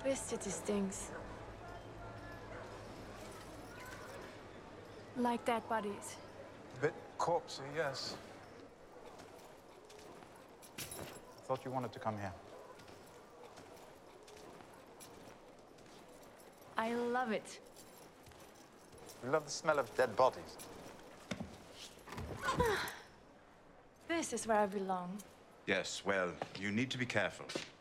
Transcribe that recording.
This city stinks. Like dead bodies. Bit corpsey, yes. Thought you wanted to come here. I love it. You love the smell of dead bodies. This is where I belong. Yes, well, you need to be careful.